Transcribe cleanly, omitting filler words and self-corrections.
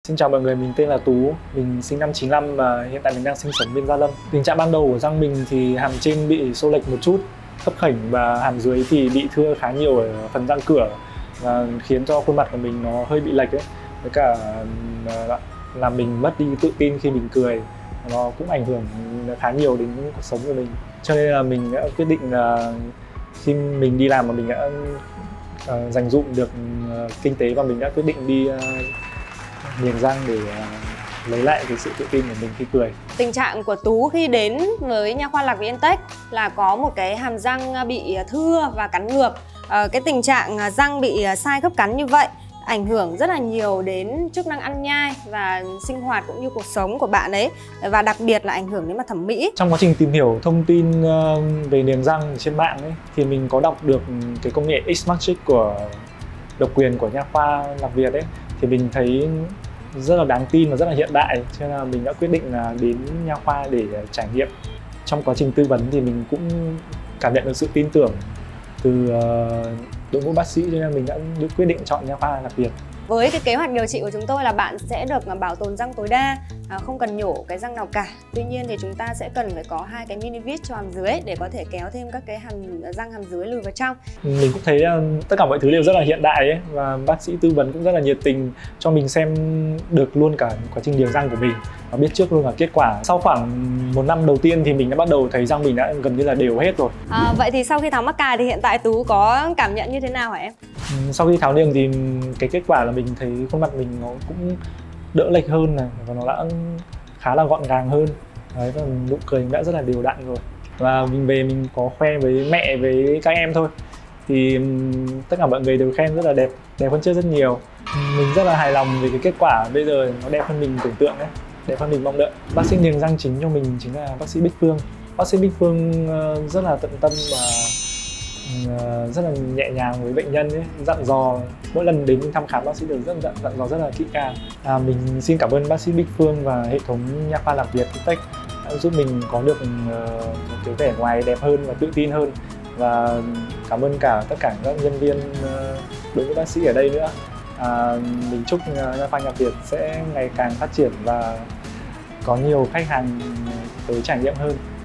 Xin chào mọi người, mình tên là Tú, mình sinh năm 95 và hiện tại mình đang sinh sống bên Gia Lâm. Tình trạng ban đầu của răng mình thì hàm trên bị xô lệch một chút, thấp khểnh và hàm dưới thì bị thưa khá nhiều ở phần răng cửa và khiến cho khuôn mặt của mình nó hơi bị lệch ấy. Với cả làm mình mất đi tự tin khi mình cười, nó cũng ảnh hưởng khá nhiều đến cuộc sống của mình. Cho nên là mình đã quyết định là khi mình đi làm mà mình đã dành dụm được kinh tế và mình đã quyết định đi niềng răng để lấy lại cái sự tự tin của mình khi cười. Tình trạng của Tú khi đến với nha khoa Lạc Việt Intech là có một cái hàm răng bị thưa và cắn ngược. Cái tình trạng răng bị sai khớp cắn như vậy ảnh hưởng rất là nhiều đến chức năng ăn nhai và sinh hoạt cũng như cuộc sống của bạn ấy, và đặc biệt là ảnh hưởng đến mặt thẩm mỹ. Trong quá trình tìm hiểu thông tin về niềng răng trên mạng ấy, thì mình có đọc được cái công nghệ X-Magic của độc quyền của nha khoa Lạc Việt ấy, thì mình thấy rất là đáng tin và rất là hiện đại, cho nên là mình đã quyết định là đến nha khoa để trải nghiệm. Trong quá trình tư vấn thì mình cũng cảm nhận được sự tin tưởng từ đội ngũ bác sĩ, cho nên mình đã quyết định chọn nha khoa Lạc Việt. Với cái kế hoạch điều trị của chúng tôi là bạn sẽ được bảo tồn răng tối đa, không cần nhổ cái răng nào cả. Tuy nhiên thì chúng ta sẽ cần phải có 2 cái mini vis cho hàm dưới để có thể kéo thêm các cái răng hàm dưới lùi vào trong. Mình cũng thấy tất cả mọi thứ đều rất là hiện đại ấy, và bác sĩ tư vấn cũng rất là nhiệt tình cho mình xem được luôn cả quá trình niềng răng của mình và biết trước luôn cả kết quả. Sau khoảng 1 năm đầu tiên thì mình đã bắt đầu thấy răng mình đã gần như là đều hết rồi. Vậy thì sau khi tháo mắc cài thì hiện tại Tú có cảm nhận như thế nào hả em? Sau khi tháo niềng thì cái kết quả là mình thấy khuôn mặt mình nó cũng đỡ lệch hơn này, và nó đã khá là gọn gàng hơn. Đấy, và nụ cười đã rất là đều đặn rồi. Và mình về mình có khoe với mẹ, với các em thôi, thì tất cả mọi người đều khen rất là đẹp hơn trước rất nhiều. Mình rất là hài lòng về cái kết quả, bây giờ nó đẹp hơn mình tưởng tượng đấy, đẹp hơn mình mong đợi. Bác sĩ niềng răng chính cho mình chính là bác sĩ Bích Phương. Bác sĩ Bích Phương rất là tận tâm và rất là nhẹ nhàng với bệnh nhân ấy, dặn dò mỗi lần đến thăm khám bác sĩ đều dặn dò rất là kỹ càng. Mình xin cảm ơn bác sĩ Bích Phương và hệ thống nha khoa Lạc Việt Intech đã giúp mình có được một cái vẻ ngoài đẹp hơn và tự tin hơn, và cảm ơn tất cả các nhân viên đội ngũ bác sĩ ở đây nữa. Mình chúc nha khoa Lạc Việt sẽ ngày càng phát triển và có nhiều khách hàng tới trải nghiệm hơn.